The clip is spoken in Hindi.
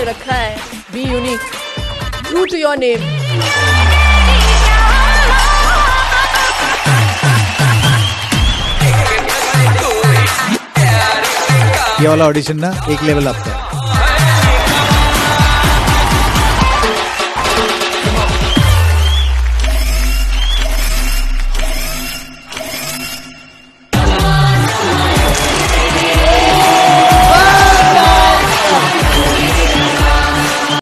रखा है, be unique, true to your name. ये वाला ऑडिशन ना एक लेवल अप था।